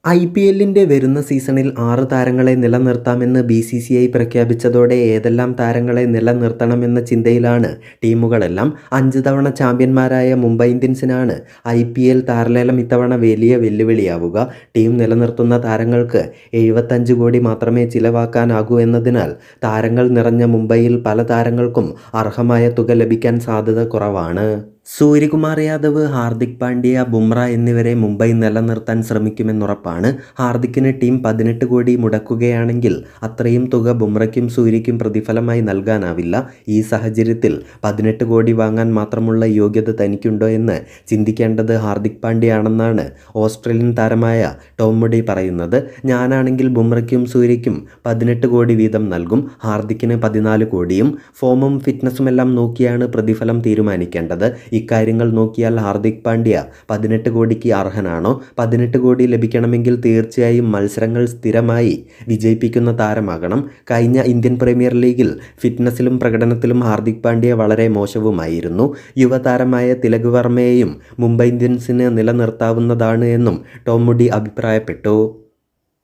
IPLന്റെ വരുന്ന സീസണിൽ 6 താരങ്ങളെ നിലനിർത്താമെന്ന് BCCI പ്രഖ്യാപിച്ചതോടെ ഏതെല്ലാം താരങ്ങളെ നിലനിർത്തണമെന്ന ചിന്തയിലാണ് ടീമുകളെല്ലാം. 5 തവണ ചാമ്പ്യന്മാരായ മുംബൈ ഇന്ത്യൻസിനാണ് IPL താരലേലം ഇത്തവണ വലിയ വെല്ലുവിളിയാവുക. ടീം നിലനിർത്തുന്ന താരങ്ങൾക്ക് 75 കോടി മാത്രമേ ചിലവാക്കാനാകൂ എന്നതിനാൽ താരങ്ങൾ നിറഞ്ഞ മുംബൈയിൽ പല താരങ്ങൾക്കും അർഹമായ തുക ലഭിക്കാൻ സാധ്യത കുറവാണ്. സൂര്യകുമാർ യാദവ്, ഹാർദിക് പാണ്ഡ്യ, ബുംറ എന്നിവരെ മുംബൈ നിലനിർത്താൻ ശ്രമിക്കുമെന്നുറപ്പാണ്. ഹാർദിക്കിന് ടീം 18 കോടി മുടക്കുകയാണെങ്കിൽ അത്രയും തുക ബുംറയ്ക്കും സൂര്യയ്ക്കും പ്രതിഫലമായി നൽകാനാവില്ല. ഈ സാഹചര്യത്തിൽ 18 കോടി വാങ്ങാൻ മാത്രമുള്ള യോഗ്യത തനിക്കുണ്ടോ എന്ന് ചിന്തിക്കേണ്ടത് ഹാർദിക് പാണ്ഡ്യയാണെന്നാണ് ഓസ്ട്രേലിയൻ താരമായ ടോം മൂഡി പറയുന്നത്. ഞാനാണെങ്കിൽ ബുംറയ്ക്കും സൂര്യയ്ക്കും 18 കോടി വീതം നൽകും. ഹാർദിക്കിന് 14 കോടിയും. ഫോമും ഫിറ്റ്നസുമെല്ലാം നോക്കിയാണ് പ്രതിഫലം തീരുമാനിക്കേണ്ടത്. ഇക്കാര്യങ്ങൾ നോക്കിയാൽ ഹാർദിക് പാണ്ഡ്യ 18 കോടിക്ക് അർഹനാണോ? 18 കോടി ലഭിക്കണമെങ്കിൽ തീർച്ചയായും മത്സരങ്ങൾ സ്ഥിരമായി വിജയിപ്പിക്കുന്ന താരമാകണം. കഴിഞ്ഞ ഇന്ത്യൻ പ്രീമിയർ ലീഗിൽ ഫിറ്റ്നസിലും പ്രകടനത്തിലും ഹാർദിക് പാണ്ഡ്യ വളരെ മോശവുമായിരുന്നു. യുവതാരമായ തിലക് വർമ്മയെയും മുംബൈ ഇന്ത്യൻസിന് നിലനിർത്താവുന്നതാണ് എന്നും ടോം മൂഡി അഭിപ്രായപ്പെട്ടു.